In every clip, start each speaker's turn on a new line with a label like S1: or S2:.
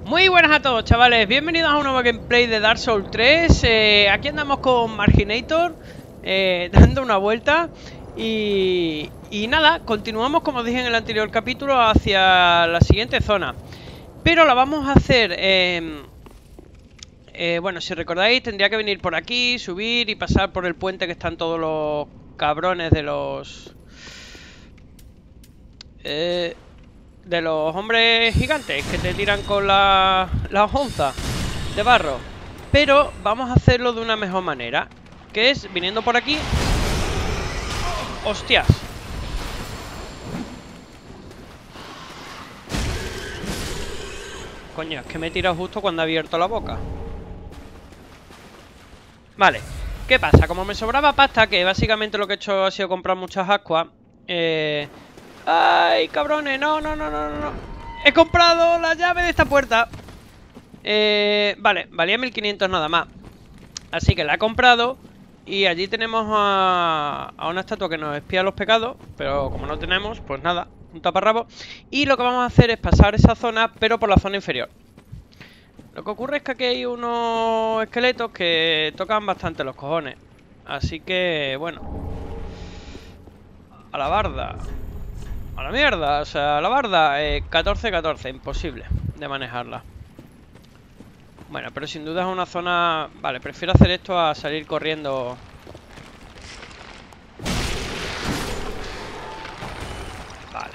S1: Muy buenas a todos, chavales, bienvenidos a un nuevo gameplay de Dark Souls 3. Aquí andamos con Marginator, dando una vuelta. Y nada, continuamos, como dije en el anterior capítulo, hacia la siguiente zona. Pero la vamos a hacer... bueno, si recordáis, tendría que venir por aquí, subir y pasar por el puente que están todos los cabrones de los... de los hombres gigantes que te tiran con las onzas de barro. Pero vamos a hacerlo de una mejor manera, que es viniendo por aquí. ¡Hostias! Coño, es que me he tirado justo cuando he abierto la boca. Vale, ¿qué pasa? Como me sobraba pasta, que básicamente lo que he hecho ha sido comprar muchas ascuas. ¡Ay, cabrones! No, no, no, no, no. He comprado la llave de esta puerta. Vale, valía 1500 nada más. Así que la he comprado. Y allí tenemos a una estatua que nos expía los pecados. Pero como no tenemos, pues nada, un taparrabo. Y lo que vamos a hacer es pasar esa zona, pero por la zona inferior. Lo que ocurre es que aquí hay unos esqueletos que tocan bastante los cojones. Así que, bueno, a la barda. A la mierda, o sea, a la barda. 14-14, imposible de manejarla. Bueno, pero sin duda es una zona... Vale, prefiero hacer esto a salir corriendo. Vale.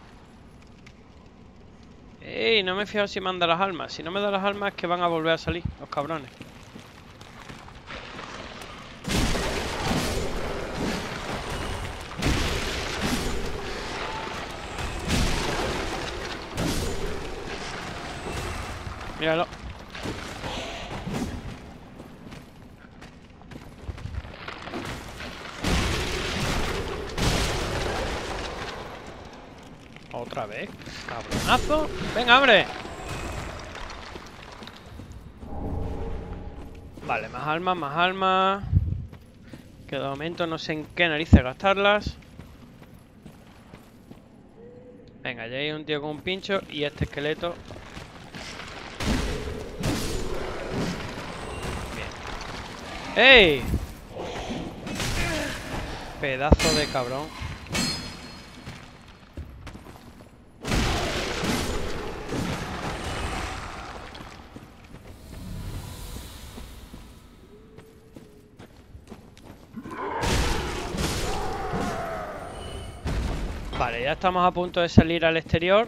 S1: Ey, no me he fijado si me da las almas. Si no me da las almas es que van a volver a salir los cabrones. Míralo. Otra vez, cabronazo. Venga, hombre. Vale, más almas, más almas. Que de momento no sé en qué narices gastarlas. Venga, ya hay un tío con un pincho. Y este esqueleto. Bien. ¡Ey! Pedazo de cabrón. Vale, ya estamos a punto de salir al exterior.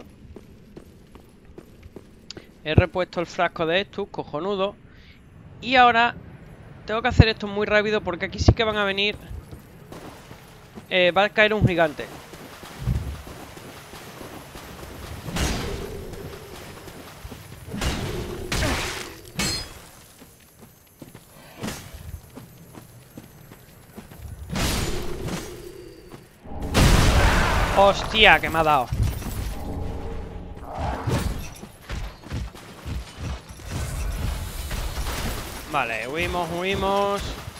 S1: He repuesto el frasco de estos, cojonudo. Y ahora tengo que hacer esto muy rápido porque aquí sí que van a venir. Va a caer un gigante. Hostia, que me ha dado. Vale, huimos, huimos.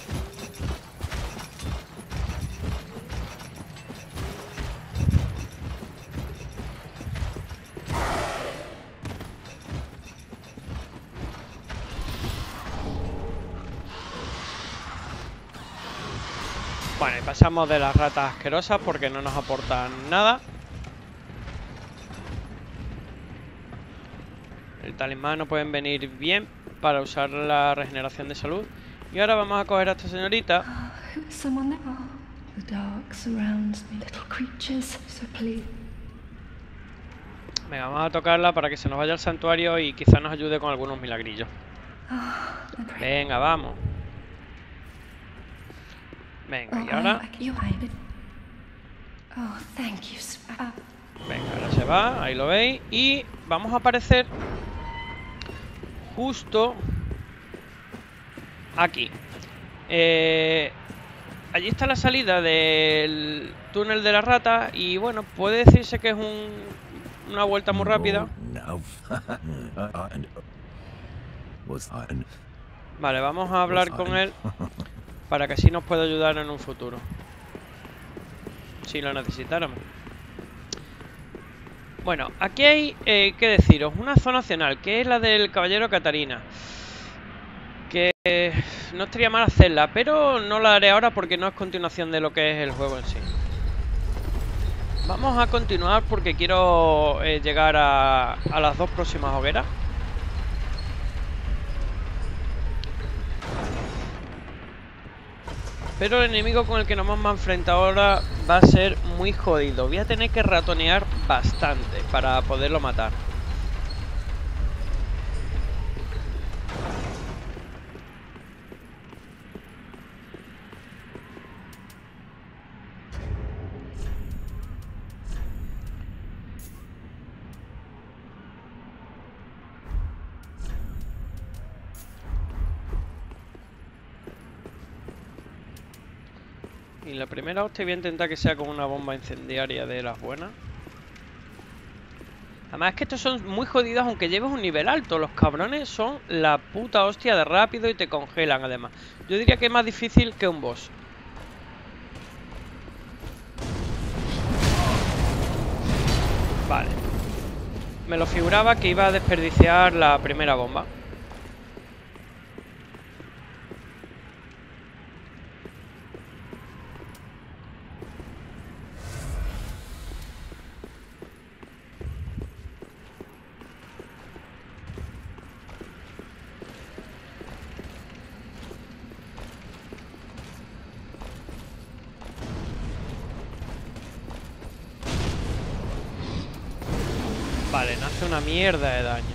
S1: Bueno, y pasamos de las ratas asquerosas porque no nos aportan nada. El talismán no pueden venir bien para usar la regeneración de salud. Y ahora vamos a coger a esta señorita. Venga, vamos a tocarla para que se nos vaya al santuario y quizás nos ayude con algunos milagrillos. Venga, vamos. Venga, y ahora... Venga, ahora se va, ahí lo veis. Y vamos a aparecer justo aquí. Allí está la salida del túnel de la rata. Y bueno, puede decirse que es una vuelta muy rápida. Vale, vamos a hablar con él para que así nos pueda ayudar en un futuro, si lo necesitáramos. Bueno, aquí hay que deciros, una zona opcional, que es la del Caballero Catarina. Que no estaría mal hacerla, pero no la haré ahora porque no es continuación de lo que es el juego en sí. Vamos a continuar porque quiero llegar a las dos próximas hogueras. Pero el enemigo con el que nos vamos a enfrentar ahora va a ser muy jodido. Voy a tener que ratonear bastante para poderlo matar. Y la primera hostia voy a intentar que sea con una bomba incendiaria de las buenas. Además es que estos son muy jodidos aunque lleves un nivel alto. Los cabrones son la puta hostia de rápido y te congelan además. Yo diría que es más difícil que un boss. Vale. Me lo figuraba que iba a desperdiciar la primera bomba. Vale, no hace una mierda de daño.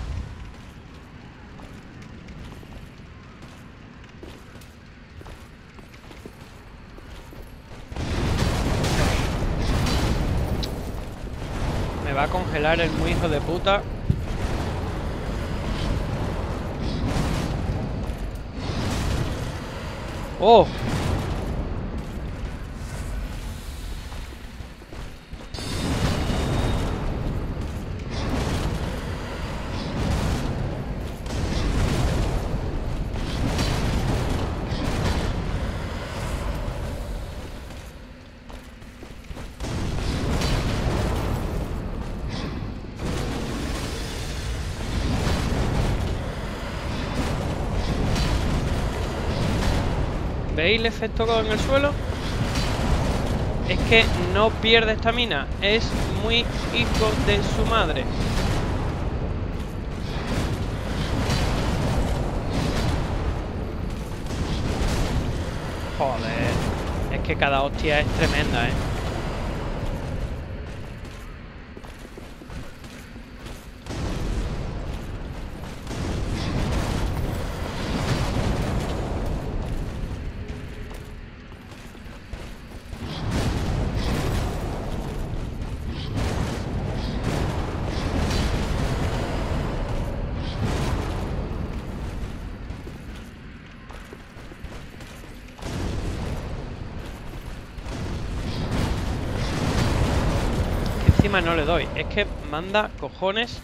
S1: Me va a congelar el muy hijo de puta. ¡Oh! ¿Veis el efecto en el suelo? Es que no pierde estamina. Es muy hijo de su madre. Joder. Es que cada hostia es tremenda, ¿eh? Encima no le doy. Es que manda cojones.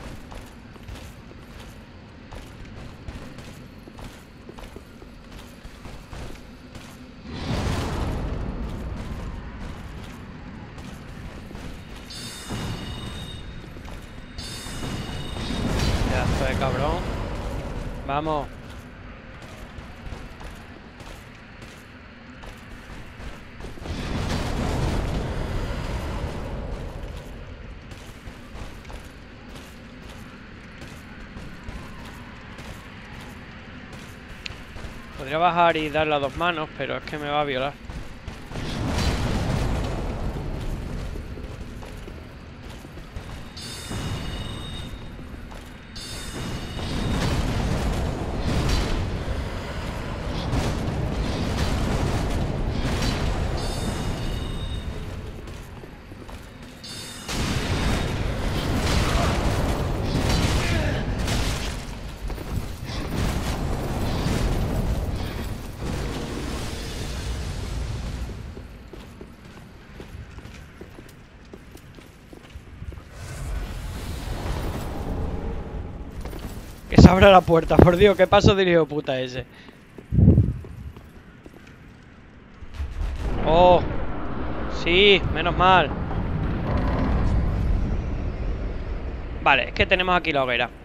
S1: Pedazo de cabrón. Vamos. Podría bajar y darle a dos manos, pero es que me va a violar. Que se abra la puerta, por Dios, qué paso de hijo de puta ese. Oh, sí, menos mal. Vale, es que tenemos aquí la hoguera.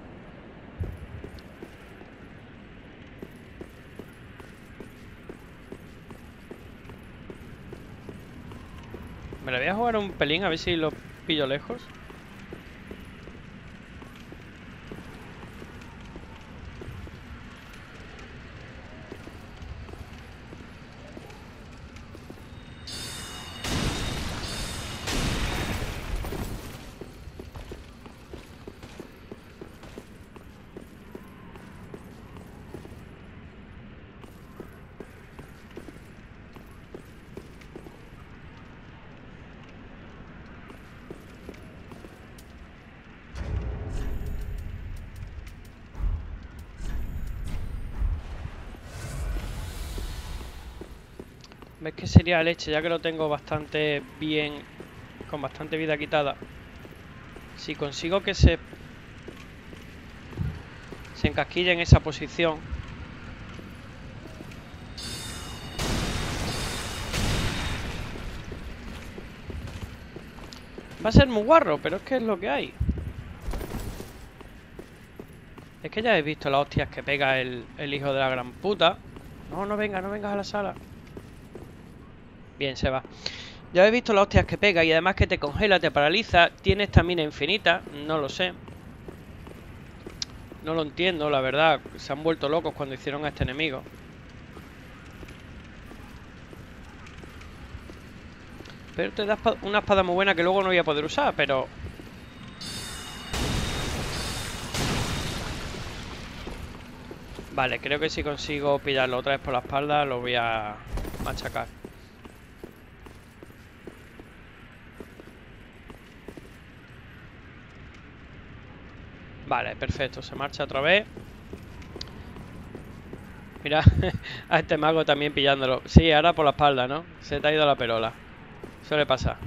S1: Me la voy a jugar un pelín, a ver si lo pillo lejos. ¿Ves que sería leche? Ya que lo tengo bastante bien, con bastante vida quitada. Si consigo que se encasquille en esa posición. Va a ser muy guarro, pero es que es lo que hay. Es que ya habéis visto las hostias que pega el hijo de la gran puta. No, no vengas a la sala. Bien, se va. Ya habéis visto las hostias que pega y además que te congela, te paraliza. Tiene estamina infinita, no lo sé. No lo entiendo, la verdad. Se han vuelto locos cuando hicieron a este enemigo. Pero te da una espada muy buena que luego no voy a poder usar, pero... Vale, creo que si consigo pillarlo otra vez por la espalda lo voy a machacar. Vale, perfecto, se marcha otra vez. Mira, a este mago también pillándolo. Sí, ahora por la espalda, ¿no? Se te ha ido la perola. Suele pasar.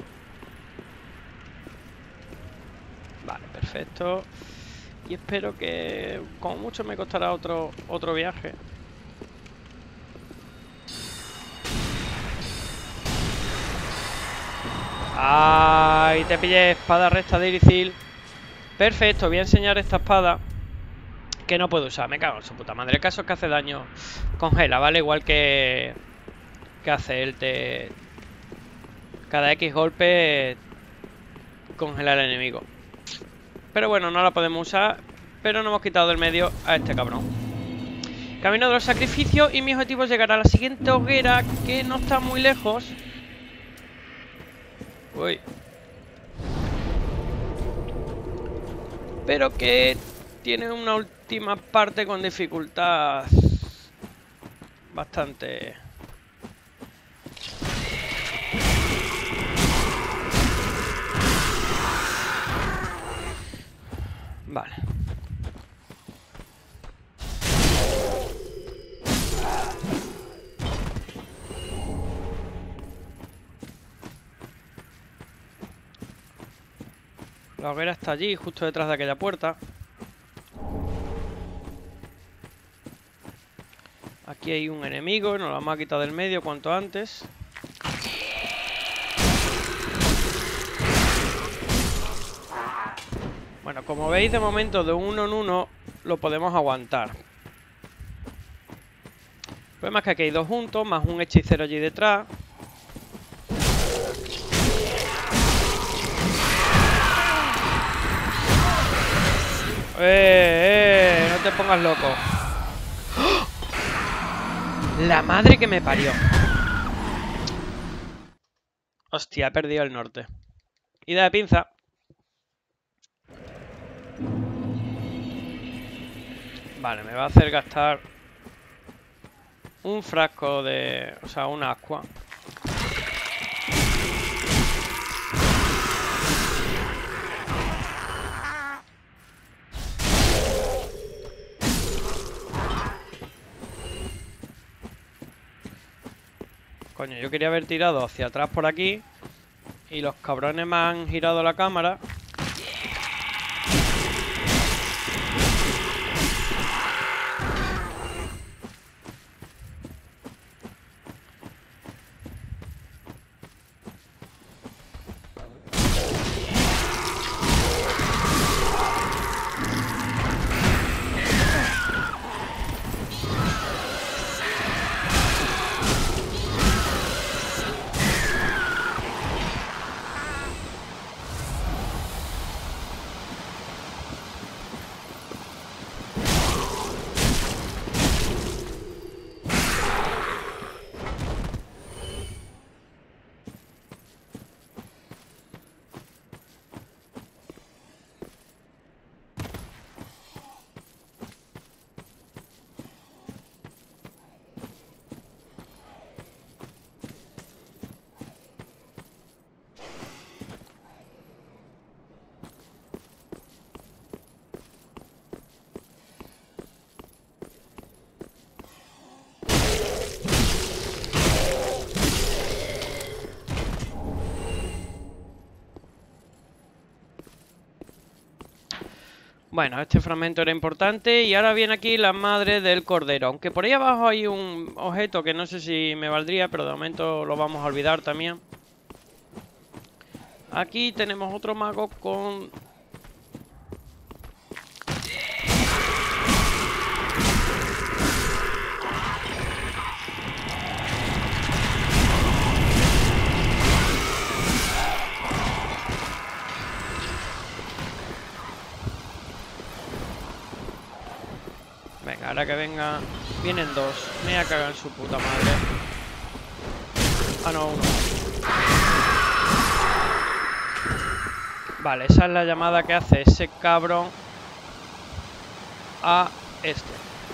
S1: Vale, perfecto. Y espero que como mucho me costará otro viaje. ¡Ay! Te pillé, espada recta de Irithil. Perfecto, voy a enseñar esta espada que no puedo usar, me cago en su puta madre. El caso es que hace daño. Congela, ¿vale? Igual que hace él. Cada X golpe congela al enemigo. Pero bueno, no la podemos usar. Pero no hemos quitado del medio a este cabrón. Camino de los sacrificios. Y mi objetivo es llegar a la siguiente hoguera, que no está muy lejos. Uy. Pero que tiene una última parte con dificultad bastante... Vale. La hoguera está allí, justo detrás de aquella puerta. Aquí hay un enemigo, nos lo vamos a quitar del medio cuanto antes. Bueno, como veis, de momento de uno en uno lo podemos aguantar. El problema es que aquí hay dos juntos, más un hechicero allí detrás. No te pongas loco. ¡Oh! La madre que me parió. Hostia, he perdido el norte. Ida de pinza. Vale, me va a hacer gastar un frasco de... O sea, una aqua. Coño, yo quería haber tirado hacia atrás por aquí. Y los cabrones me han girado la cámara. Bueno, este fragmento era importante y ahora viene aquí la madre del cordero. Aunque por ahí abajo hay un objeto que no sé si me valdría, pero de momento lo vamos a olvidar también. Aquí tenemos otro mago con... Venga, ahora que venga... Vienen dos. Me voy a cagar en su puta madre. Ah, no, uno. Vale, esa es la llamada que hace ese cabrón a este.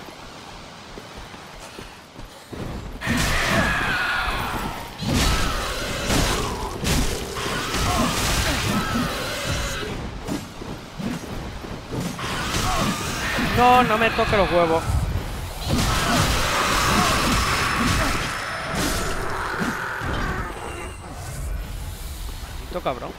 S1: No, no me toque los huevos. Maldito cabrón.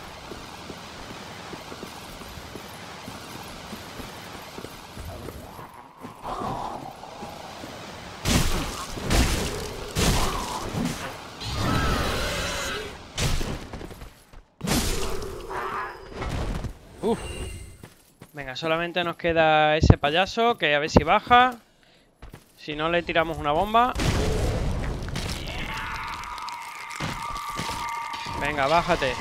S1: Venga, solamente nos queda ese payaso, que a ver si baja. Si no, le tiramos una bomba. Venga, bájate.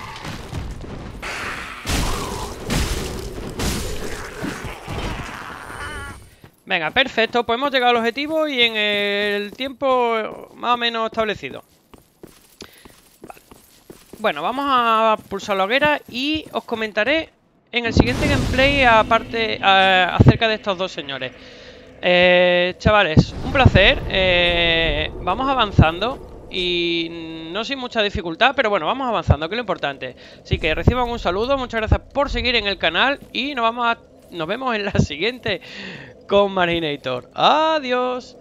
S1: Venga, perfecto. Pues hemos llegado al objetivo y en el tiempo más o menos establecido. Vale. Bueno, vamos a pulsar la hoguera y os comentaré en el siguiente gameplay aparte acerca de estos dos señores. Chavales, un placer. Vamos avanzando y no sin mucha dificultad, pero bueno, vamos avanzando, que es lo importante. Así que reciban un saludo, muchas gracias por seguir en el canal y nos vemos en la siguiente con Marinator. Adiós.